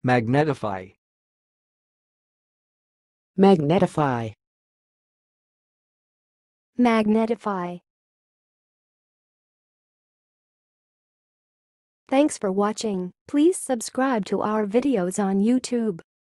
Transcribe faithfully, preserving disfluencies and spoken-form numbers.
Magnetify. Magnetify. Magnetify. Thanks for watching. Please subscribe to our videos on YouTube.